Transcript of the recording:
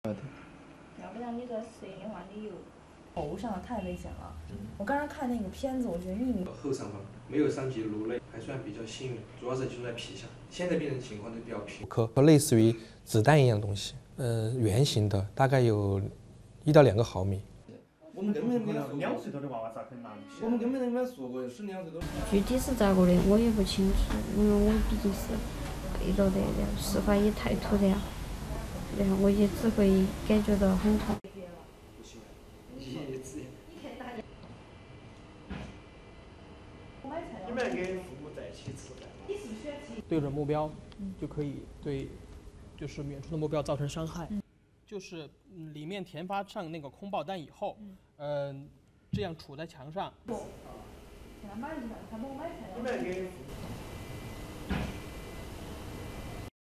要不然你这摄影的话，你又头上太危险了。我刚刚看那个片子，我觉得秘密后上方没有伤及颅内，还算比较幸运，主要是集中在皮下。现在病人情况都比较平。 颗类似于子弹一样的东西，圆形的，大概有1到2个毫米。 我们根本没有2岁多的娃娃咋可能拿？我们根本没有说过是2岁多。 具体是咋个的，我也不清楚，因为我毕竟是背着的，然后事发也太突然，然后我也只会感觉到很痛。 你们跟父母在一起吃饭吗？ 对准目标，就可以对，就是远处的目标造成伤害。就是里面填发上那个空爆弹以后，这样杵在墙上。 你们跟父